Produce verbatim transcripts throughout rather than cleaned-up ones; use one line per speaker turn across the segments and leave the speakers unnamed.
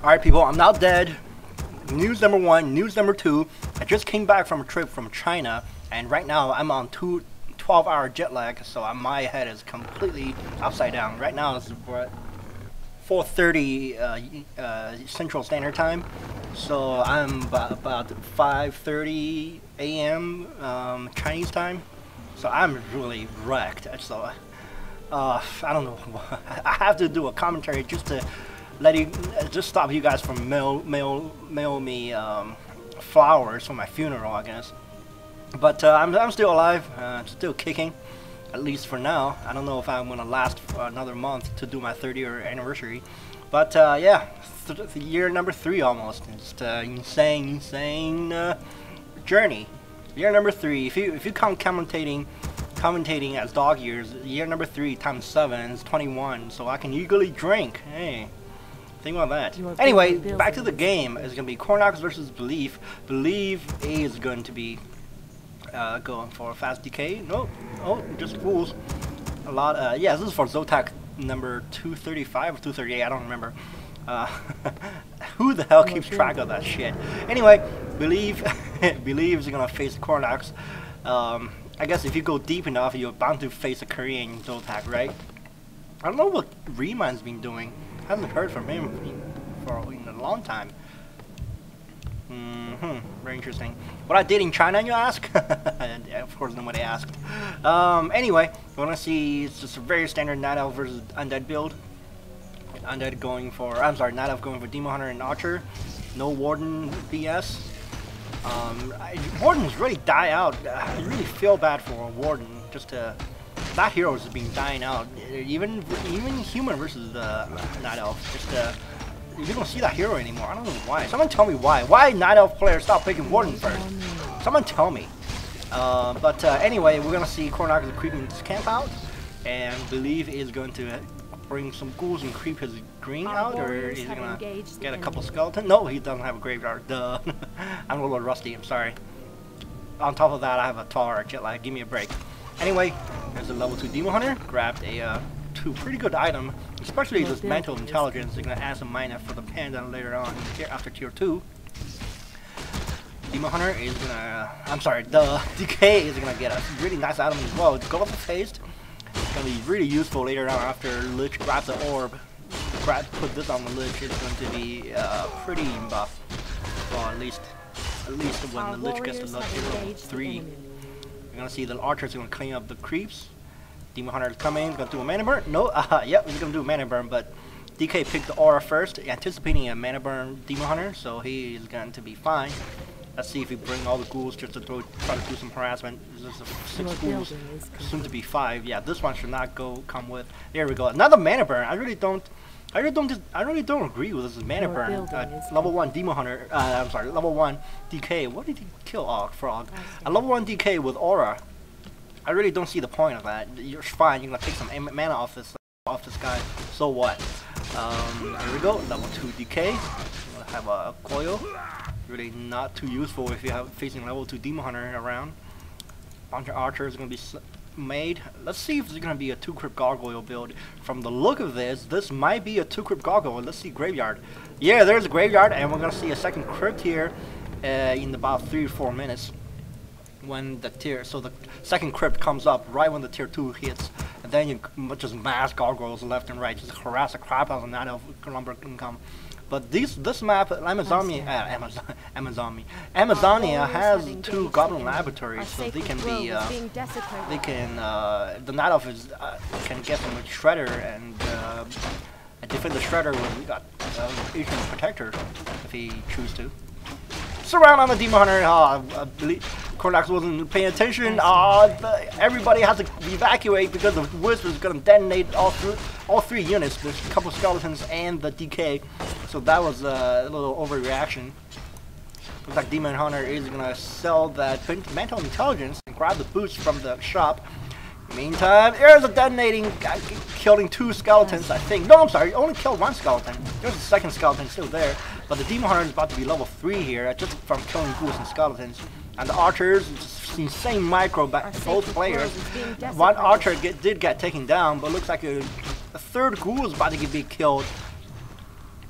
Alright people, I'm now dead. News number one, news number two. I just came back from a trip from China, and right now I'm on two twelve hour jet lag, so my head is completely upside down. Right now it's what, four thirty uh, uh, Central Standard Time, so I'm about, about five thirty A M um, Chinese time, so I'm really wrecked. So uh, I don't know, I have to do a commentary just to let you, just stop you guys from mail mail mail me um, flowers for my funeral, I guess. But uh, I'm I'm still alive, uh, still kicking, at least for now. I don't know if I'm gonna last for another month to do my thirty year anniversary, but uh, yeah, th year number three almost. It's uh, insane, insane uh, journey. Year number three. If you if you count commentating, commentating as dog years, year number three times seven is twenty-one. So I can eagerly drink. Hey. Think about that. Anyway, back to the game. It's gonna be CorNox versus Believe. Believe is going to be uh, going for fast D K. No, oh, just fools. A lot. Uh, yeah, this is for Zotac number two thirty-five or two thirty-eight. I don't remember. Uh, who the hell keeps track of that shit? Anyway, Believe, Believe is gonna face CorNox. Um, I guess if you go deep enough, you're bound to face a Korean Zotac, right? I don't know what Reman's been doing. I haven't heard from him for in a long time. Mm-hmm. Very interesting. What I did in China, you ask? Of course, nobody asked. Um, anyway, you want to see it's just a very standard Night Elf versus Undead build. Undead going for, I'm sorry, Night Elf going for Demon Hunter and Archer. No Warden B S. Um, I, Wardens really die out. I really feel bad for a Warden. Just to. That hero has been dying out. Even even human versus the uh, Night Elf. Just uh, you don't see that hero anymore. I don't know why. Someone tell me why. Why Night Elf players stop picking Warden first? Someone tell me. Uh, but uh, anyway, we're gonna see CorNox creeping his camp out, and Believe is going to bring some ghouls and creep his green out, or is he gonna get a couple skeletons? No, he doesn't have a graveyard. Duh. I'm a little rusty. I'm sorry. On top of that, I have a taller jet lag. Give me a break. Anyway, there's a level two Demon Hunter. Grabbed a uh, two pretty good item, especially this Mantle of Intelligence. They're gonna add some mana for the panda later on after tier two. Demon Hunter is gonna, uh, I'm sorry, the D K is gonna get a really nice item as well. It's Gulf of Haste. It's gonna be really useful later on after Lich grabs the orb. Grab, put this on the Lich. It's going to be uh, pretty buff. Well, at least, at least when Our the Lich gets to level three. You're gonna see the Archer's gonna clean up the creeps. Demon Hunter is coming, gonna do a mana burn. No, uh, yep, he's gonna do a mana burn, but D K picked the aura first, anticipating a mana burn Demon Hunter, so he is going to be fine. Let's see if we bring all the ghouls just to throw, try to do some harassment. This is six ghouls, soon to be five. Yeah, this one should not go come with. There we go. Another mana burn. I really don't. I really don't. I really don't agree with this mana burn. Uh, level one Demon Hunter. Uh, I'm sorry. Level one D K. What did he kill? Oh, frog. A level one D K with aura. I really don't see the point of that. You're fine. You're gonna take some mana off this off this guy. So what? Um, here we go. Level two D K. We'll have a coil. Really not too useful if you have facing level two Demon Hunter around. Bunch of archers gonna be made. Let's see if it's gonna be a two crypt gargoyle build. From the look of this, this might be a two crypt gargoyle. Let's see graveyard. Yeah, there's a graveyard, and we're gonna see a second crypt here uh, in about three or four minutes. When the tier, so the second crypt comes up right when the tier two hits, and then you just mass gargoyles left and right, just harass the crap out of Night Elf number income. But these, this map, Amazonia, uh, Amazon, Amazonia, Amazonia has two Goblin Laboratories, so they can be, uh, they can, uh, the Night Elf is, uh, can get them with Shredder and, uh, defend the Shredder with uh, uh, Ancient Protector if he chooses to. Surround on the Demon Hunter. Uh, I believe CorNox wasn't paying attention. Uh, the, everybody has to evacuate because the Wisp is going to detonate all three, all three units. There's a couple skeletons and the D K. So that was uh, a little overreaction. Looks like Demon Hunter is going to sell that Mantle of Intelligence and grab the boost from the shop. Meantime, there's a detonating guy killing two skeletons, I think. No, I'm sorry, only killed one skeleton. There's a second skeleton still there. But the Demon Hunter is about to be level three here, just from killing ghouls and skeletons. And the archers, just insane micro back to both players. One archer get, did get taken down, but looks like a, a third ghoul is about to get be killed.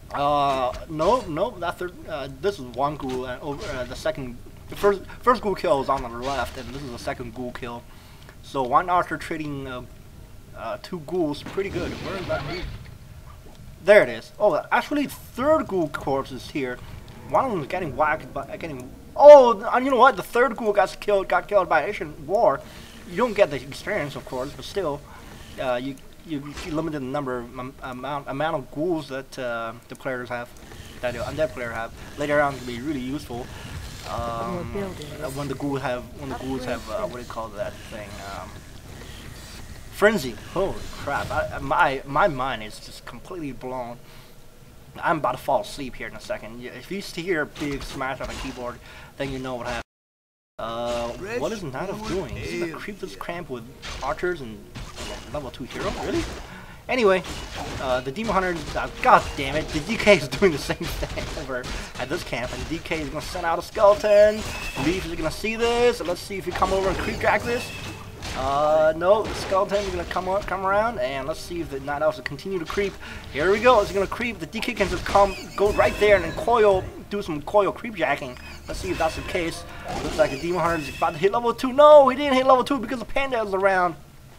Uh, no, no, that third, uh, this is one ghoul, and over, uh, the second, the first, first ghoul kill is on the left, and this is the second ghoul kill. So one archer trading, uh, uh, two ghouls, pretty good. Where is that? There it is. Oh, actually, third ghoul corpse is here. One of them is getting whacked by, getting, oh, and you know what? The third ghoul got killed, got killed by Asian War. You don't get the experience, of course, but still, uh, you. You, you limited the number of um, amount amount of ghouls that uh, the players have, that the undead player have. Later on, it can be really useful. Um, when the ghouls have when the ghouls have uh, what do you call that thing? Um, frenzy. Holy crap! I, my my mind is just completely blown. I'm about to fall asleep here in a second. If you hear a big smash on the keyboard, then you know what happened. Uh, what is Night Elf doing? Is he gonna creep this cramp with archers and level two hero? Really? Anyway, uh, the Demon Hunter, uh, god damn it, the D K is doing the same thing over at this camp, and D K is gonna send out a skeleton. Leaf is gonna see this, and let's see if he come over and creep jack this. Uh, no, the skeleton is gonna come up, come around, and let's see if the Night Elves will continue to creep. Here we go, it's gonna creep. The D K can just come, go right there and then coil, do some coil creep jacking. Let's see if that's the case. Looks like the Demon Hunter is about to hit level two. No, he didn't hit level two because the Panda is around.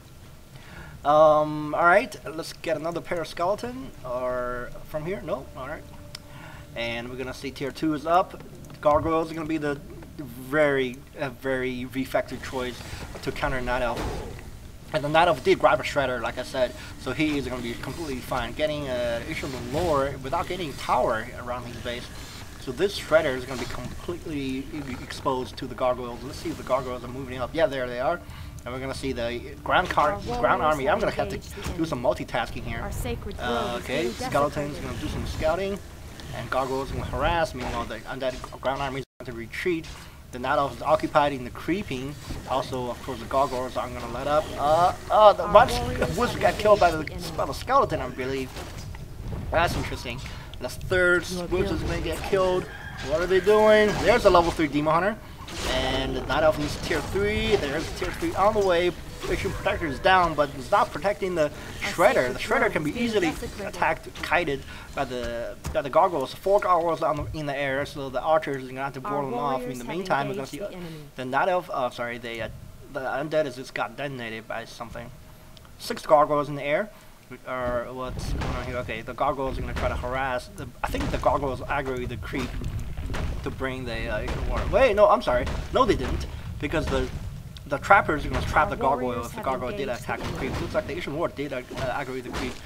Um, alright, let's get another pair of skeleton, or from here, no, alright. And we're gonna see tier two is up. Gargoyles are gonna be the very, uh, very effective choice to counter Night Elf. And the Night Elf did grab a Shredder, like I said, so he is gonna be completely fine. Getting uh, issue of the lore without getting tower around his base. So this Shredder is gonna be completely exposed to the Gargoyles. Let's see if the Gargoyles are moving up. Yeah, there they are. And we're gonna see the ground car, ground army. I'm gonna have to do some multitasking here. Uh, okay, skeletons gonna do some scouting, and gargoyles gonna harass. Meanwhile, the undead ground army is going to retreat. The Night Elf is occupied in the creeping. Also, of course, the gargoyles aren't gonna let up. Uh, uh, the one wizard got killed by the, by the skeleton, I believe. That's interesting. The third wizard is gonna get killed. What are they doing? There's a level three Demon Hunter. And the Night Elf needs tier three. There's tier three on the way. Patient Protector is down, but it's not protecting the Shredder. The Shredder can be easily attacked, kited by the by the gargoyles. Four gargoyles on the, in the air, so the archers are gonna have to board them off. In the meantime, we're gonna see uh, the Night Elf. Uh, sorry, the uh, the undead has just got detonated by something. Six gargoyles in the air. Or what's going on here? Okay, the gargoyles are gonna try to harass. The, I think the gargoyles aggro the creep to bring the uh, war. Wait, no, I'm sorry. No, they didn't, because the the trappers are going to trap the gargoyle if the gargoyle did attack the creep. Looks like the Asian War did uh, aggravate the creep.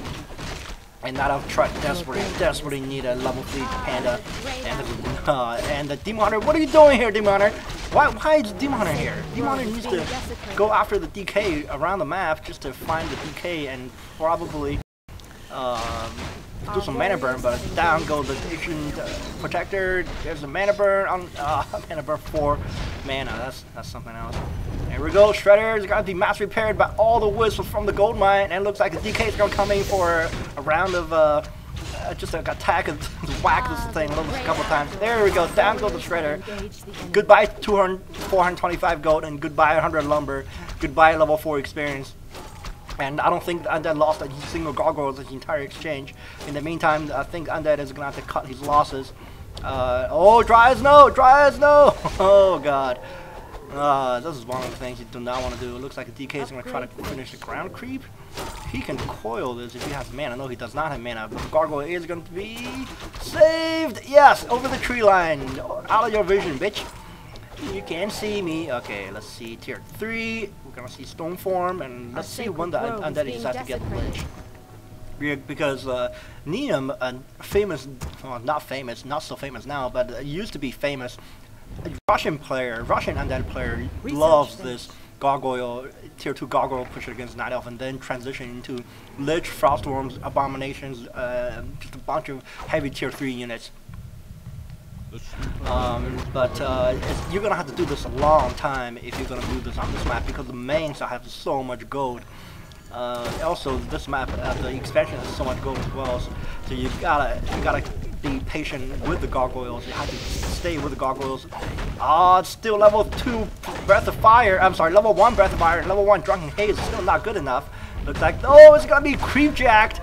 And Night Elf desperately, desperately need a level three Panda. And the, uh, and the Demon Hunter, what are you doing here, Demon Hunter? Why, why is Demon Hunter here? Demon Hunter needs to go after the D K around the map just to find the D K and probably um, do some mana burn, but down goes the Asian uh, Protector. There's a mana burn on uh, mana burn four mana. That's that's something else. There we go. Shredder is gonna be mass repaired by all the whistles from the gold mine, and it looks like the D K is gonna come in for a round of uh, uh, just an attack and whack this thing a couple times. There we go. Down goes the Shredder. Goodbye two hundred, four hundred twenty-five gold, and goodbye one hundred lumber. Goodbye level four experience. And I don't think Undead lost a single gargoyle in the entire exchange. In the meantime, I think Undead is going to have to cut his losses. Uh, oh, dry as no! Dry as no! Oh, God. Uh, this is one of the things you do not want to do. It looks like the D K is going to try to finish the ground creep. He can coil this if he has mana. No, he does not have mana. But the gargoyle is going to be saved! Yes! Over the tree line! Out of your vision, bitch! You can see me. Okay, let's see tier three. We're gonna see Stone Form, and let's see when the Undead decides to get Lich. Because uh, Neum, a famous, well, not famous, not so famous now, but uh, used to be famous Russian player, Russian Undead player, loves this gargoyle, tier two gargoyle pusher against Night Elf, and then transition into Lich, Frostworms, Abominations, uh, just a bunch of heavy tier three units. Um, but uh, it's, you're gonna have to do this a long time if you're gonna do this on this map, because the mains have so much gold. Uh, also, this map, uh, the expansion has so much gold as well. So, so you gotta you gotta be patient with the gargoyles. You have to stay with the gargoyles. Ah, uh, it's still level two Breath of Fire. I'm sorry, level one Breath of Fire. Level one Drunken Haze is still not good enough. Looks like oh, it's gonna be creep jacked.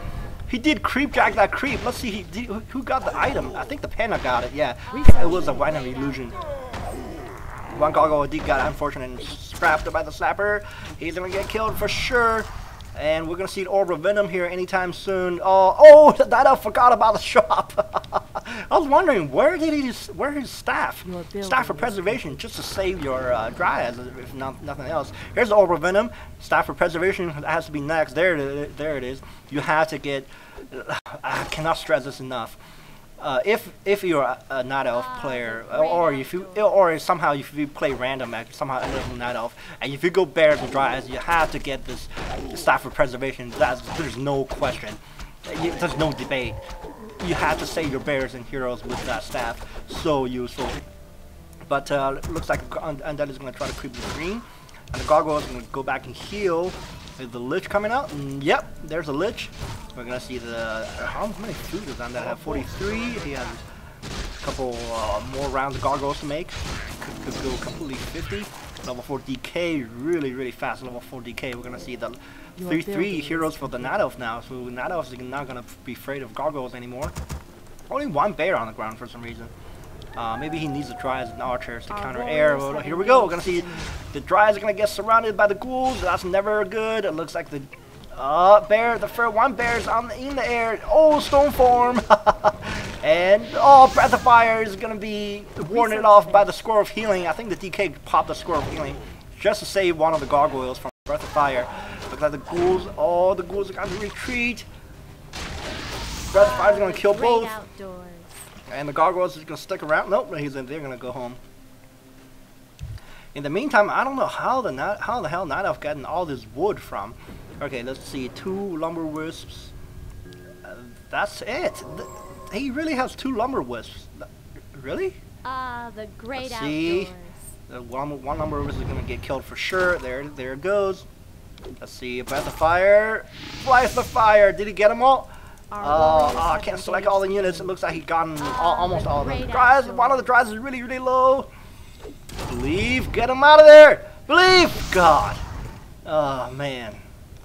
He did creep jack that creep. Let's see, he did, who got the item? I think the panda got it, yeah. It was a random illusion. One gargoyle did got unfortunate and scrapped by the slapper. He's gonna get killed for sure. And we're gonna see an orb of venom here anytime soon. Oh, oh, that I forgot about the shop. I was wondering where did he, where his staff, staff for preservation, just to save your uh, dryads, if not nothing else. Here's the orb of venom, staff for preservation. That has to be next. There, it, there it is. You have to get. I cannot stress this enough. Uh, if if you're a, a night elf player, or, or if you or somehow if you play random, somehow end up with night elf, and if you go bears and dryads, you have to get this staff for preservation. That's, there's no question. You, there's no debate. You have to save your bears and heroes with that staff. So useful. But uh, looks like Undead is going to try to creep the green, and the gargoyle is going to go back and heal. Is the lich coming out? Mm, yep, there's a lich. We're gonna see the how many food does Undead have? forty-three. He has a couple uh, more rounds of gargoyles to make. Could, could go completely fifty. Level four D K, really, really fast. Level four D K. We're gonna see the three three heroes for the Night Elf now. So Night Elf is not gonna be afraid of gargoyles anymore. Only one bear on the ground for some reason. Uh, maybe he needs the Dryads and Archers to
Our
counter air. Well, here we go. We're gonna see the Dryads are gonna get surrounded by the ghouls. That's never good. It looks like the uh, bear, the fur one bear's on the, in the air. Oh, stone form. And oh, breath of fire is gonna be warded off by the score of healing. I think the D K popped the score of healing just to save one of the gargoyles from breath of fire. Looks like the ghouls. Oh, the ghouls are gonna retreat. Breath of fire is gonna kill both. And the gargoyles is gonna stick around. Nope, he's in. They're gonna go home. In the meantime, I don't know how the night, how the hell Night Elf getting all this wood from. Okay, let's see. Two lumber wisps. Uh, that's it. Th he really has two lumber wisps. Really?
Ah, uh, the great
let's see.
outdoors.
The one, one lumber wisp is gonna get killed for sure. There, there it goes. Let's see. Breath of fire. Flies the fire. Did he get them all? Oh, oh, I can't select all the units. It looks like he's gotten all, almost all of them. The Dryas, one of the Dryas is really, really low. Believe, get him out of there. Believe, God. Oh, man.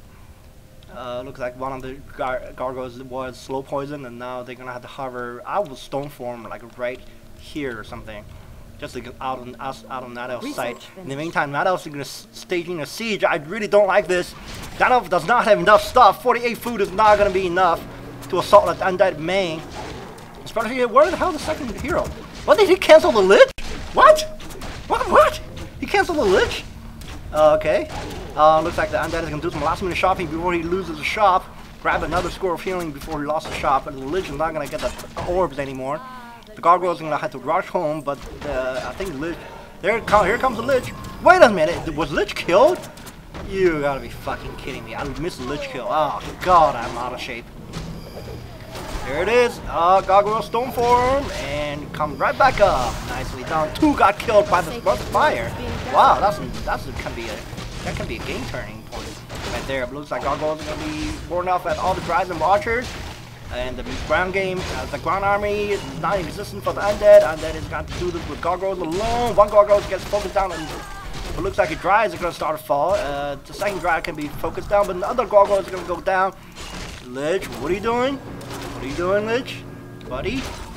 Uh, looks like one of the gar gargoyles was slow poison, and now they're gonna have to hover. I will stone form like right here or something, just to get out of out, out of Night Elf's sight. In the meantime, Night Elf's gonna staging a siege. I really don't like this. Night Elf does not have enough stuff. forty-eight food is not gonna be enough to assault an undead main. Especially, where the hell is the second hero? What, did he cancel the Lich? What? What? What? He canceled the Lich? Uh, okay. Uh, looks like the undead is gonna do some last minute shopping before he loses the shop. Grab another score of healing before he lost the shop. And the Lich is not gonna get the orbs anymore. The gargoyle's gonna have to rush home, but uh, I think Lich. There, here comes the Lich. Wait a minute, was Lich killed? You gotta be fucking kidding me. I missed the Lich kill. Oh God, I'm out of shape. There it is. Uh, gargoyle stone form and come right back up. Nicely done. Two got killed by the fire. Wow, that's that's can be a that can be a game turning point right there. It looks like gargoyles are gonna be born off at all the Dryas and Archers. And the ground game, uh, the ground army is non-existent for the undead. Undead is going to do this with gargoyles alone. One gargoyle gets focused down, and it looks like a Dryas are going to start to fall. Uh, the second Dryad can be focused down, but the other gargoyles are going to go down. Lich, what are you doing? What are you doing, Lich? Buddy?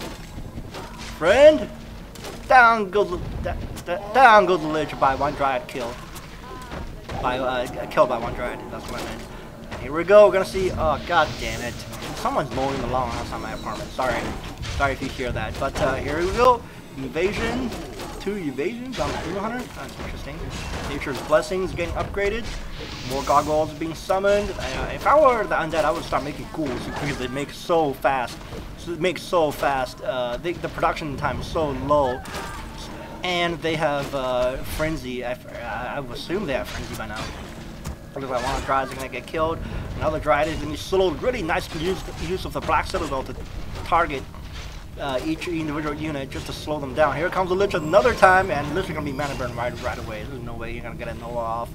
Friend? Down goes the, down goes the Lich by one Dryad killed. By uh, killed by one Dryad. That's what I meant. Here we go. We're gonna see. Oh, god damn it! Someone's mowing the lawn outside my apartment. Sorry, sorry if you hear that. But uh, here we go. Invasion. Two evasions on the Demon Hunter. That's interesting. Nature's Blessings getting upgraded. More gargoyles being summoned. Uh, if I were the undead, I would start making ghouls because they make so fast. So it makes so fast. Uh, they, the production time is so low, and they have uh, frenzy. I, I would assume they have frenzy by now. Looks like one of the Dryas are gonna get killed. Another Dryad is gonna be slowed. Really nice use, use of the Black Citadel to target uh, each individual unit just to slow them down. Here comes the Lich another time, and Lich is gonna be mana burn right right away. There's no way you're gonna get a Noah off.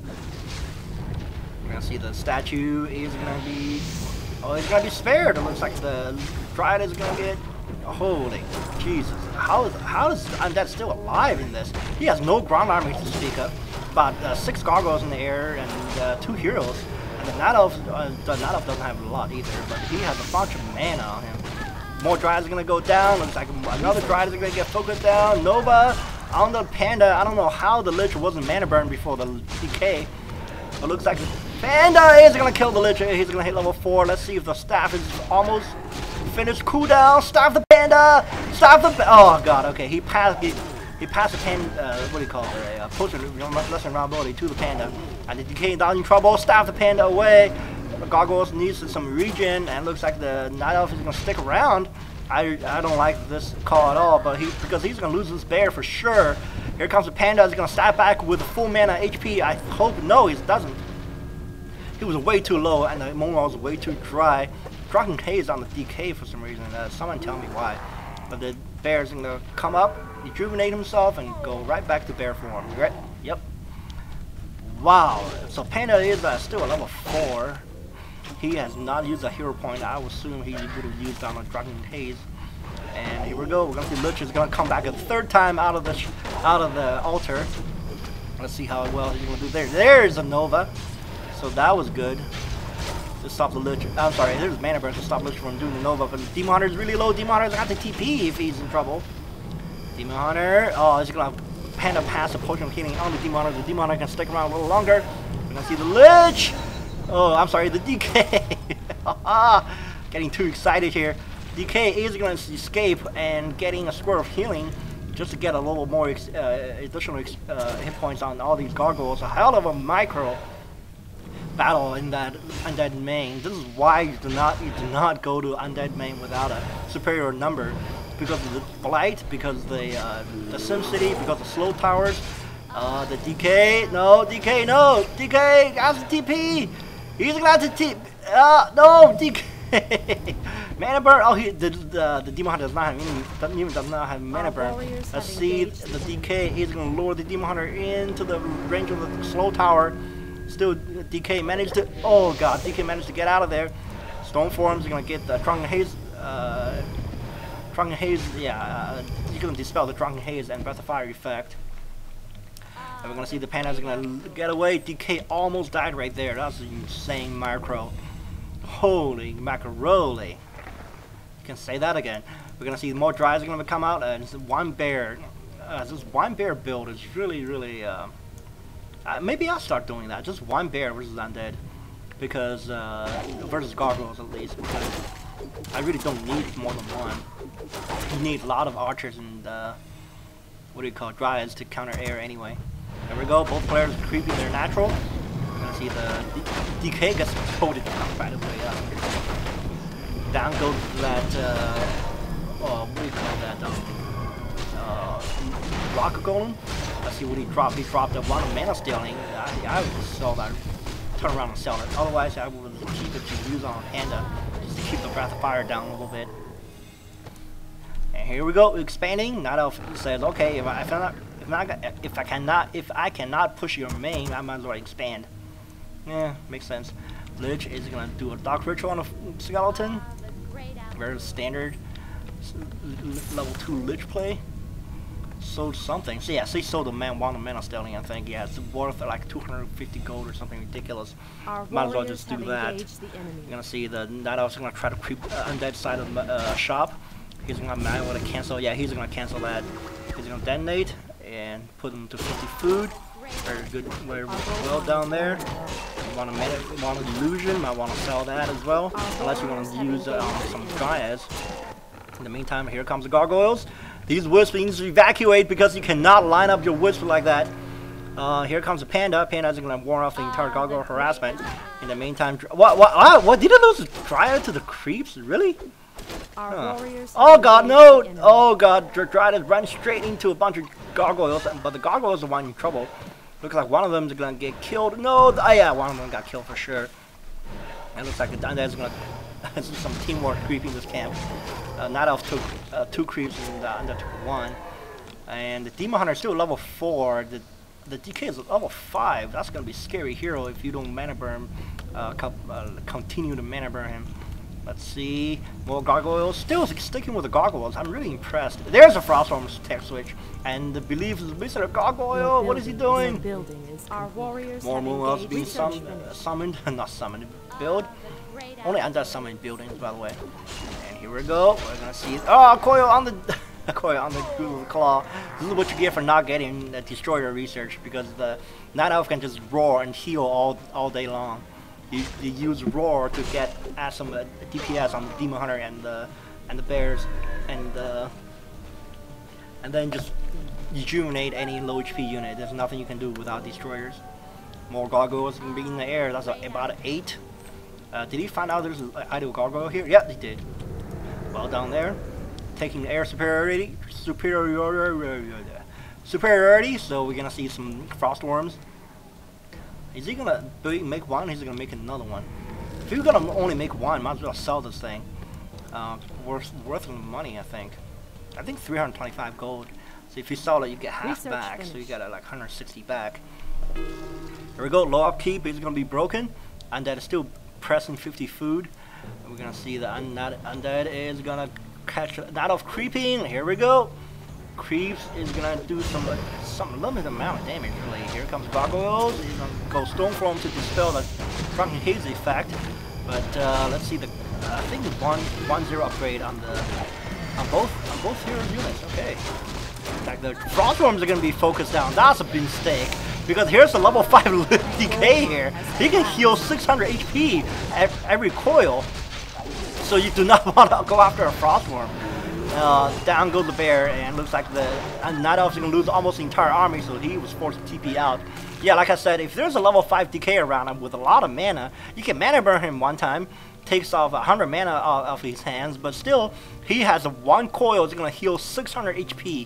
We're gonna see the statue is gonna be. Oh, he's gonna be spared. It looks like the Dryad is gonna get. Holy Jesus! How is how is Undead still alive in this? He has no ground army to speak of. About uh, six gargoyles in the air and uh, two heroes. And the Night Elf, uh, the Night Elf doesn't have a lot either, but he has a bunch of mana on him. More Dryas are gonna go down. Looks like another Dryad is gonna get focused down. Nova on the Panda. I don't know how the Lich wasn't mana burn before the D K. But looks like the Panda is gonna kill the Lich. He's gonna hit level four. Let's see if the staff is almost finished. Cooldown. Staff the Panda. Staff the. Oh god. Okay. He passed. He, he passed the Panda. Uh, what do you call it? A potion lesson roundability to the Panda. And the D K down in trouble. Staff the Panda away. Gargoyles needs some regen, and looks like the Night Elf is gonna stick around. I I don't like this call at all, but he because he's gonna lose this bear for sure. Here comes the Panda. He's gonna stab back with full mana H P. I hope no, he doesn't. He was way too low, and the Moonwall was way too dry. Drunken Haze on the D K for some reason. Uh, someone tell me why. But the bear is gonna come up, rejuvenate himself, and go right back to bear form. Right? Yep. Wow. So Panda is uh, still a level four. He has not used a hero point. I would assume he would have used on a Drunken Haze. And here we go. We're gonna see Lich is gonna come back a third time out of the sh out of the altar. Let's see how well he's gonna do there. There's a Nova. So that was good. To stop the Lich. I'm sorry. There's mana burn to stop Lich from doing the Nova. But the Demon Hunter is really low. Demon Hunter's got the T P if he's in trouble. Demon Hunter. Oh, he's gonna Panda pass a potion of healing on the Demon Hunter. The Demon Hunter can stick around a little longer. We're gonna see the Lich. Oh, I'm sorry, the D K. Getting too excited here. D K is going to escape and getting a square of healing just to get a little more ex uh, additional ex uh, hit points on all these gargoyles. A hell of a micro battle in that undead main. This is why you do not you do not go to undead main without a superior number, because of the blight, because of the uh, the Sim City, because of slow towers. Uh, the D K, no, D K, no, D K has the T P. He's glad to T. Uh, no, D K. Mana burn. Oh, he the the, the Demon Hunter does not have any. Doesn't even does not have mana burn. Let's see. The D K is going to lure the Demon Hunter into the range of the slow tower. Still, D K managed to. Oh god, D K managed to get out of there. Stormforms are going to get the Drunken Haze. Uh, Drunken Haze. Yeah, uh, he's going to dispel the Drunken Haze and Breath of Fire effect. And we're gonna see the Pandas are gonna get away. D K almost died right there. That's an insane macro. Holy macaroni. You can say that again. We're gonna see more Dryas are gonna come out, and it's one bear. Uh, this one bear build is really, really. Uh, uh, maybe I'll start doing that. Just one bear versus undead, because uh, versus gargoyles at least. Because I really don't need more than one. You need a lot of archers and uh, what do you call it, Dryads to counter air anyway. There we go, both players creeping their natural. We're gonna see the D K gets exploded down right away up. Down goes that, uh, oh, what do you call that, um, uh, rock golem? Let's see what he dropped. He dropped a lot of mana stealing. I, I would sell that, turn around and sell it. Otherwise, I would keep it to use on a Panda, just to keep the Breath of Fire down a little bit. And here we go, expanding. Night Elf says, okay, if I, if I'm not, if, not, if I cannot, if I cannot push your main, I might as well expand. Yeah, makes sense. Lich is gonna do a Dark Ritual on a skeleton. Very standard level two Lich play. Sold something. So yeah, so he sold a man one of mana stealing, I think. Yeah, it's worth like two hundred fifty gold or something ridiculous. Might as well just do that. You're gonna see the Night Elf's gonna try to creep uh, undead side of the uh, shop. He's gonna might want to cancel. Yeah, he's gonna cancel that. He's gonna detonate and put him to fifty food. Very good, very well down there. You want to want an illusion? Might want to sell that as well, unless you want to use uh, some Dryads. In the meantime, here comes the gargoyles. These wisps need to evacuate because you cannot line up your wisp like that. Uh, here comes the Panda. Panda is going to warn off the entire gargoyle harassment. In the meantime, what? What? What? What? Did it lose Dryad to the creeps? Really? Huh. Oh god, no! Oh god, Dryad is running straight into a bunch of gargoyles, but the gargoyles are one in trouble. Looks like one of them is gonna get killed. No, oh yeah, one of them got killed for sure. It looks like the Undead is gonna do some teamwork creeping this camp. Uh, Night Elf took uh, two creeps and the Undead took one. And the Demon Hunter is still level four. The the D K is level five. That's gonna be a scary hero if you don't mana burn, uh, uh, continue to mana burn him. Let's see. More gargoyles. Still sticking with the gargoyles. I'm really impressed. There's a Frostworm tech switch. And the belief is Mister Gargoyle. What is he doing?
Building is our warriors.
More moonwells being sum uh, summoned. Not summoned. Build. Only undead summoned buildings, by the way. And here we go. We're gonna see. Oh, coil on the. Coil on the Google Claw. This is what you get for not getting the Destroyer research, because the Night Elf can just roar and heal all all day long. You, you use roar to get add some uh, D P S on the Demon Hunter and the and the bears, and uh, and then just rejuvenate any low H P unit. There's nothing you can do without destroyers. More gargoyles can be in the air. That's a, about eight. Uh, did he find out there's an idle gargoyle here? Yeah, he did. Well, down there, taking air superiority, superiority, superiority. So we're gonna see some frostworms. Is he gonna make one? Or is he gonna make another one? If you're gonna only make one, might as well sell this thing. Uh, worth worth the money, I think. I think three hundred twenty-five gold. So if you sell it, you get half
Research
back.
finished.
So you get uh, like one hundred sixty back. Here we go. Low upkeep is gonna be broken, and that is still pressing fifty food. And we're gonna see the undead, undead is gonna catch that off creeping. Here we go. Creeps is gonna do some some limited amount of damage really. Here comes gargoyles. He's gonna go Stormform to dispel the drunken haze effect. But uh, let's see the uh, I think it's one one zero upgrade on the on both on both hero units. Okay. In fact, the frostworms are gonna be focused down. That's a mistake, because here's a level five D K here. He can heal six hundred H P at every coil. So you do not want to go after a frostworm. Uh, down goes the bear, and looks like the uh, Night Elf's gonna lose almost the entire army, so he was forced to T P out. Yeah, like I said, if there's a level five D K around him with a lot of mana, you can mana burn him one time, takes off one hundred mana off, off his hands, but still, he has a one coil that's gonna heal six hundred H P.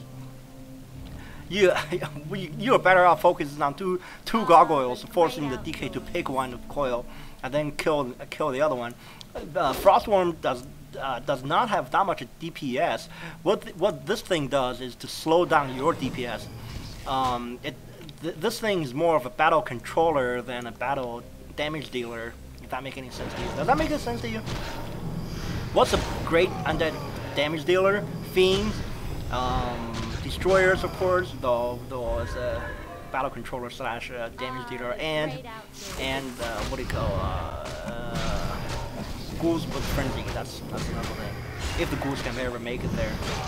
You, you are better off focusing on two two gargoyles, forcing the D K to pick one coil, and then kill kill the other one. Uh, Frostworm does. Uh, does not have that much D P S. What th what this thing does is to slow down your D P S. Um, it th this thing is more of a battle controller than a battle damage dealer. If that makes any sense to you? Does that make any sense to you? What's a great undead damage dealer? Fiends, um, destroyers, of course. Though though as a battle controller slash uh, damage dealer, and and uh, what do you call? Uh, uh, Ghouls with frenzy, that's, that's another thing. If the ghouls can ever make it there.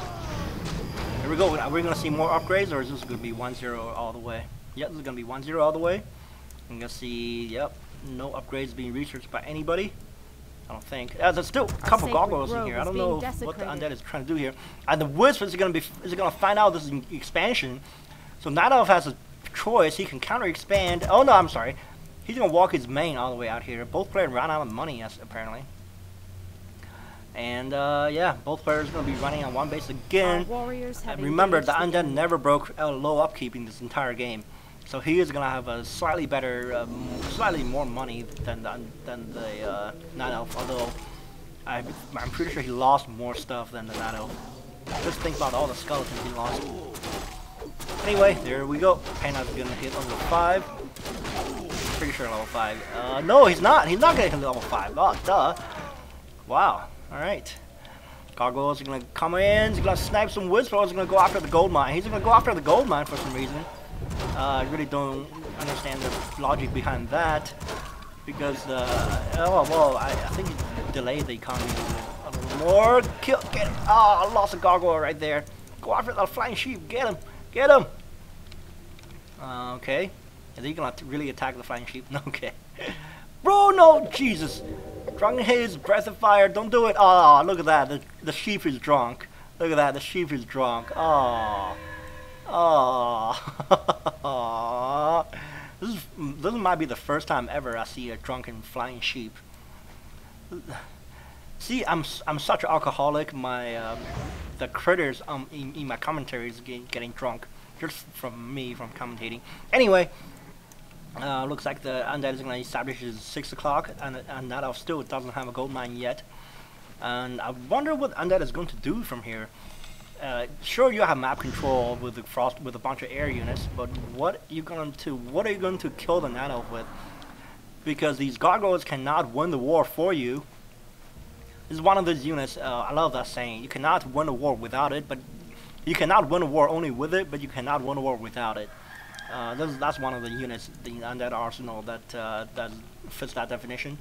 Here we go. Are we going to see more upgrades, or is this going to be one zero all the way? Yep, this is going to be one zero all the way. I'm going to see, yep, no upgrades being researched by anybody. I don't think. Uh, there's still a couple gargoyles in here. I don't know what the undead is trying to do here. And the wisp is going to be is going to find out this is an expansion. So Night Elf has a choice. He can counter expand. Oh no, I'm sorry. He's going to walk his main all the way out here. Both players ran out of money, yes, apparently. And uh, yeah, both players are going to be running on one base again. Uh, remember, the undead never broke uh, low upkeep in this entire game, so he is going to have a slightly better, um, slightly more money than the, than the uh, Night Elf. Although I, I'm pretty sure he lost more stuff than the Night Elf. Just think about all the skeletons he lost. Anyway, there we go. Pana's going to hit level five. Pretty sure level five. Uh, no, he's not. He's not going to hit level five. Oh, duh. Wow. Alright. Gargoyles are gonna come in, he's gonna snipe some wisps, or he's gonna go after the gold mine. He's gonna go after the gold mine for some reason. Uh, I really don't understand the logic behind that. Because, uh, oh, well, I, I think it delayed the economy a little more. Kill, get him. Oh, I lost a gargoyle right there. Go after that flying sheep. Get him. Get him. Uh, okay. Is he gonna really attack the flying sheep? Okay. Bro, no, Jesus. Drunken haze, breath of fire, don't do it. Oh, look at that. The, the sheep is drunk. Look at that. The sheep is drunk. Oh. Oh. This is, this might be the first time ever I see a drunken flying sheep. See, I'm I'm such an alcoholic. My um, the critters um in, in my commentaries get, getting drunk just from me from commentating. Anyway. Uh, looks like the undead is going to establish his six o'clock, and, and Night Elf still doesn't have a gold mine yet. And I wonder what undead is going to do from here. Uh, sure, you have map control with the frost with a bunch of air units, but what you going to what are you going to kill the Night Elf with? Because these gargoyles cannot win the war for you. It's one of those units. Uh, I love that saying. You cannot win a war without it, but you cannot win a war only with it, but you cannot win a war without it. Uh, this, that's one of the units in that arsenal that uh, that fits that definition.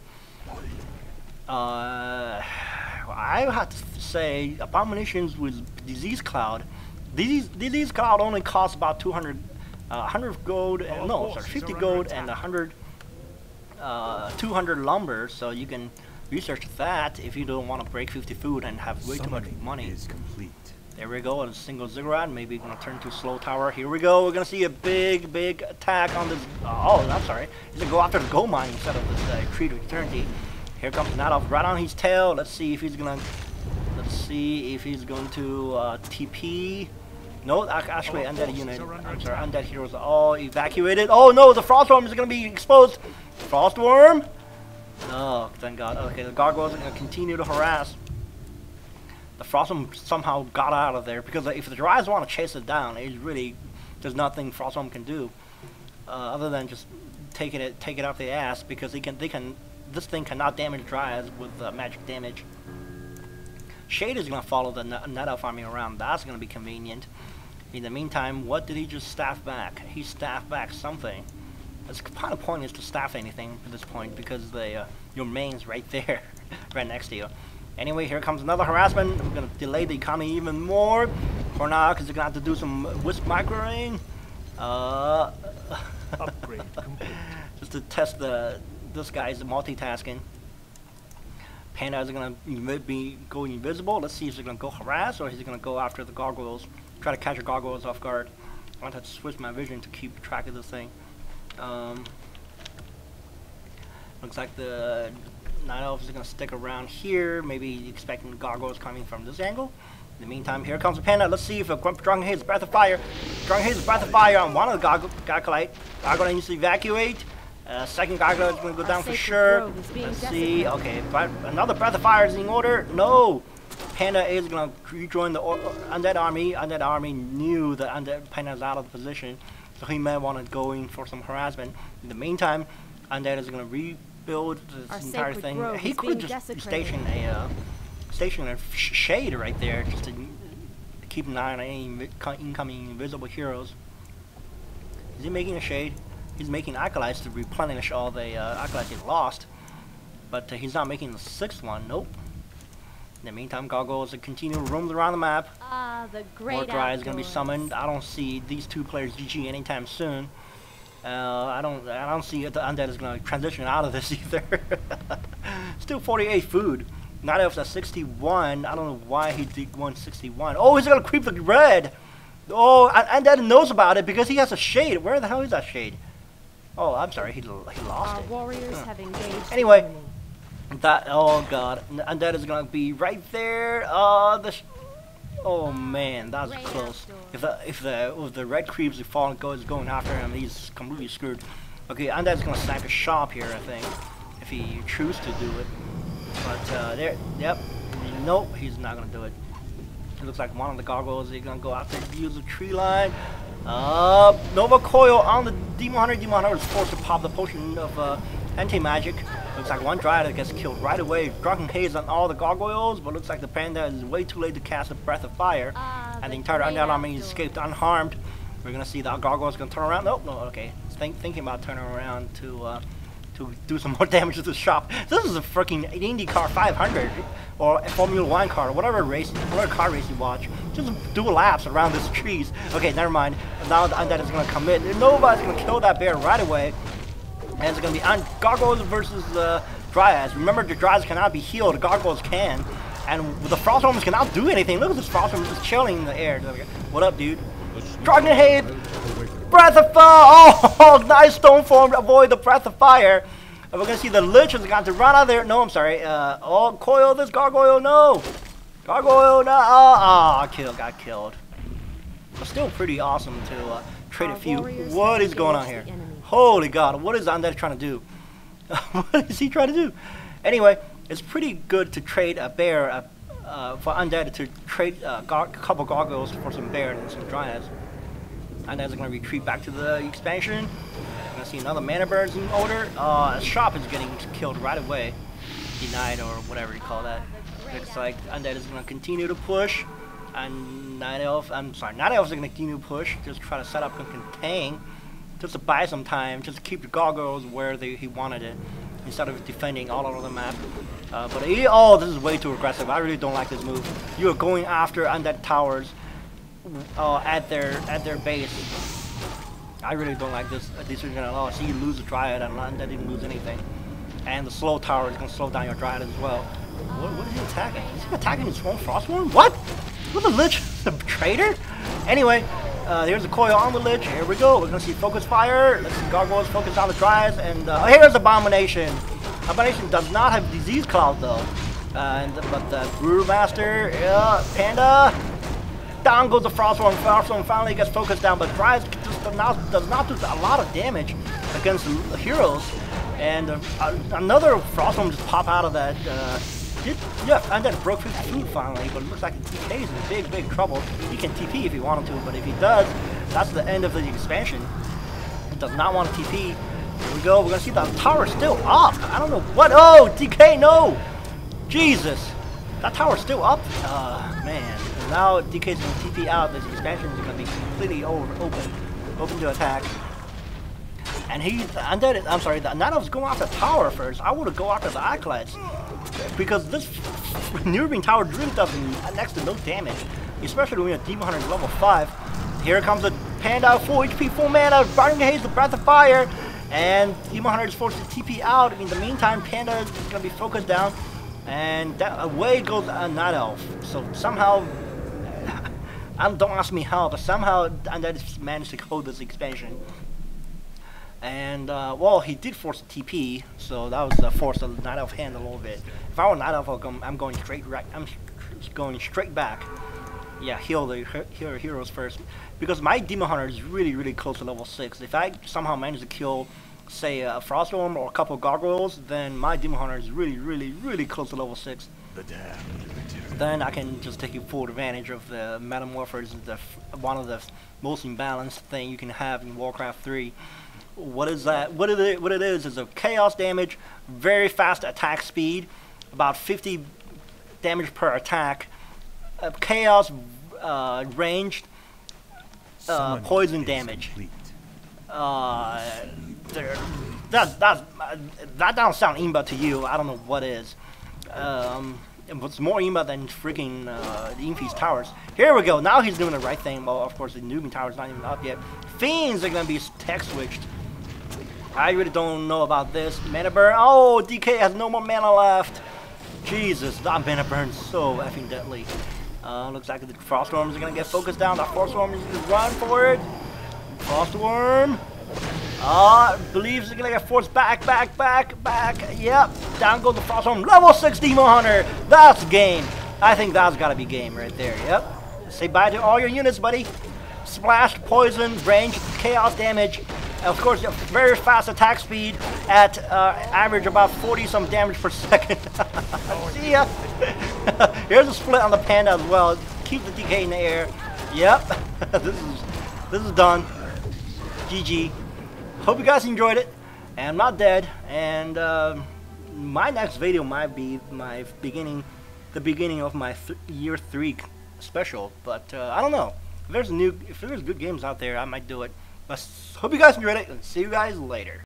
Uh, I have to say, abominations with disease cloud. Disease disease cloud only costs about two hundred, uh, one hundred gold. Uh, no, sorry, fifty gold and one hundred, uh, two hundred lumber. So you can research that if you don't want to break fifty food and have way too much money.
Is complete.
There we go, a single ziggurat. Maybe gonna turn to slow tower. Here we go. We're gonna see a big, big attack on this. Oh, I'm sorry. He's gonna go after the gold mine instead of this uh, Creed of Eternity. Here comes Nadov right on his tail. Let's see if he's gonna. Let's see if he's going to uh, T P. No, actually, undead unit. I'm sorry, undead heroes are all evacuated. Oh no, the Frostworm is gonna be exposed. Frostworm. Oh, thank God. Okay, the gargoyles are gonna continue to harass. The Frostworm somehow got out of there because if the Dryas want to chase it down, it really there's nothing Frostworm can do uh, other than just taking it, take it out the ass because they can, they can, this thing cannot damage Dryas with uh, magic damage. Shade is gonna follow the Net Elf army around. That's gonna be convenient. In the meantime, what did he just staff back? He staffed back something. It's kind of pointless to staff anything at this point because the uh, your main's right there, right next to you. Anyway, here comes another harassment. We're gonna delay the economy even more. CorNox is gonna have to do some wisp microing. Uh,
Upgrade complete.
Just to test the this guy's multitasking. Panda is gonna be going invisible. Let's see if he's gonna go harass or he's gonna go after the gargoyles. Try to catch the gargoyles off guard. I want to switch my vision to keep track of this thing. Um, looks like the Night Elf is going to stick around here, maybe expecting the gargoyles coming from this angle. In the meantime, here comes the Panda. Let's see if a Drunken Haze Breath of Fire. Drunken Haze Breath of Fire on one of the Gargoyle. Gargoyle needs to evacuate. Uh, second Gargoyle is going to go down for sure. Let's see. Okay, but another Breath of Fire is in order. No! Panda is going to rejoin the Undead Army. Undead Army knew that Undead Panda is out of the position, so he may want to go in for some harassment. In the meantime, Undead is going to rebuild this
Our
entire thing. He could just
desecrated.
station a uh, station a sh shade right there just to keep an eye on any incoming invisible heroes. Is he making a shade? He's making acolytes to replenish all the uh, acolytes he lost, but uh, he's not making the sixth one. Nope. In the meantime, gargoyles continue to roam around the map.
Ah, the great
More Dry is going to be
outdoors.
summoned. I don't see these two players G G anytime soon. Uh, I don't. I don't see the undead is going to transition out of this either. Still forty-eight food. Night Elf's at sixty-one. I don't know why he did one sixty-one. Oh, he's going to creep the red. Oh, undead knows about it because he has a shade. Where the hell is that shade? Oh, I'm sorry. He he lost
Our
it.
warriors
Huh.
have engaged.
Anyway.
the enemy.
That, oh god, and that is gonna be right there. Uh, the sh oh man, that was
Great
close.
outdoors.
If the if the if the red creeps if fallen goes going after him, he's completely screwed. Okay, and that's gonna snipe a shop here, I think, if he chooses to do it. But uh, there, yep, nope, he's not gonna do it. It looks like one of the gargoyles is gonna go after use the tree line. Uh, Nova Coil on the Demon Hunter. Demon Hunter is forced to pop the potion of uh, anti-magic. Looks like one Dryad gets killed right away. Drunken Haze on all the gargoyles, but looks like the Panda is way too late to cast a Breath of Fire.
Ah,
And the
the
entire
great
Undead army
outdoors.
escaped unharmed. We're gonna see the gargoyles gonna turn around. Nope, no, okay. Think, thinking about turning around to uh, to do some more damage to the shop. This is a freaking IndyCar five hundred or a Formula One car, or whatever race, whatever car race you watch. Just do laps around these trees. Okay, never mind. Now the Undead is gonna come in. Nobody's gonna kill that bear right away. And it's gonna be on gargoyles versus uh, Dryads. Remember, the Dryads cannot be healed. The gargoyles can. And the Frostworms cannot do anything. Look at this Frostworm just chilling in the air. What up, dude? Drunken Haze! Breath of Fire! Oh, nice stone form to avoid the Breath of Fire. And we're gonna see the Lich is going to run out there. No, I'm sorry. Uh, oh, coil this gargoyle. No! Gargoyle, no! Ah, oh, kill, got killed. But still pretty awesome to uh, trade
Our
a few.
warriors
What
have
is going on
engaged
here?
the enemy.
Holy God, what is Undead trying to do? What is he trying to do? Anyway, it's pretty good to trade a bear uh, uh, for Undead to trade a gar couple gargoyles for some bear and some Dryads. Undead's going to retreat back to the expansion. We're going to see another mana birds in order. Uh, shop is getting killed right away. Denied or whatever you call that. Looks like Undead is gonna continue to push, and Night Elf. I'm sorry, Night Elf is gonna continue to push. Just try to set up and contain, just to buy some time, just to keep the gargoyles where they, he wanted it, instead of defending all over the map. Uh, but he, oh, this is way too aggressive. I really don't like this move. You are going after Undead towers uh, at their at their base. I really don't like this decision at all. See, you lose the Dryad, and Undead didn't lose anything. And the slow tower is gonna slow down your Dryad as well. What, what is he attacking? Is he attacking his own Frostworm? What? What the Lich? The traitor? Anyway, uh, here's the coil on the Lich. Here we go. We're gonna see Focus Fire. Let's see Gargoyles focus on the Dryads. And uh, here's Abomination. Abomination does not have Disease Cloud though. Uh, and, but the Brewmaster, yeah, Panda. Down goes the Frostworm. Frostworm finally gets focused down, but Dryads just does not, does not do a lot of damage against the heroes. And uh, another Frostworm just pop out of that. Uh, did, yeah, and then broke fifty food finally, but it looks like D K is in big, big trouble. He can T P if he wanted to, but if he does, that's the end of the expansion. He does not want to T P. Here we go. We're gonna see the tower still up. I don't know what. Oh, D K, no! Jesus, that tower's still up. Uh, man. And now D K's gonna T P out. This expansion is gonna be completely over, open, open to attack. And he, Undead, I'm sorry, the Night Elf's going after the tower first. I would have go after the Acolytes. Because this Nearbeam tower really does next to no damage. Especially when you're a Demon Hunter level five. Here comes the Panda, full H P, full mana, Burning Haze, the Breath of Fire. And Demon Hunter is forced to T P out. In the meantime, Panda is going to be focused down. And that, away goes a Night Elf. So somehow, don't ask me how, but somehow Undead managed to hold this expansion. And, uh, well, he did force a T P, so that was uh, forced the Night Elf hand a little bit. If I were Night Elf, I'm going straight right. I'm going straight back. Yeah, heal the heal heroes first, because my Demon Hunter is really, really close to level six. If I somehow manage to kill, say, a Frostworm or a couple of Gargoyles, then my Demon Hunter is really, really, really close to level six.
The damned.
Then I can just take full advantage of the Metamorphose, the one of the most imbalanced thing you can have in Warcraft three. What is that? What it is, what it is is a chaos damage, very fast attack speed, about fifty damage per attack, uh, chaos uh, ranged, uh, poison damage. Uh, there, that that that doesn't sound imba to you. I don't know what is. Um, what's more imba than freaking uh, the Infeast towers? Here we go. Now he's doing the right thing. Well, of course, the Nubian tower's not even up yet. Fiends are gonna be tech switched. I really don't know about this. Mana burn. Oh, D K has no more mana left. Jesus, that mana burn's so effing deadly. Uh, looks like the Frostworms are gonna get focused down. The Frostworm is gonna run for it. Frostworm. Ah, uh, believes they're gonna get forced back, back, back, back. Yep. Down goes the Frostworm. Level six Demon Hunter. That's game. I think that's gotta be game right there. Yep. Say bye to all your units, buddy. Splash, poison, range, chaos damage. Of course, very fast attack speed at uh, average about forty some damage per second. See ya. Here's a split on the Panda as well. Keep the D K in the air. Yep. this is this is done. G G. Hope you guys enjoyed it. And I'm not dead. And uh, my next video might be my beginning, the beginning of my th year three special. But uh, I don't know. If there's new, if there's good games out there, I might do it. But hope you guys enjoyed it, and see you guys later.